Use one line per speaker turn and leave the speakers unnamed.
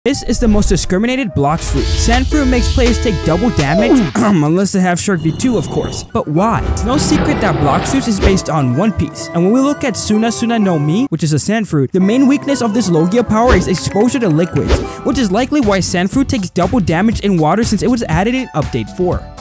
This is the most discriminated Blox Fruit. Sand Fruit makes players take double damage, unless they have Shark V2 of course. But why? It's no secret that Blox Fruits is based on One Piece. And when we look at Suna Suna no Mi, which is a Sand Fruit, the main weakness of this Logia power is exposure to liquids, which is likely why Sand Fruit takes double damage in water since it was added in Update 4.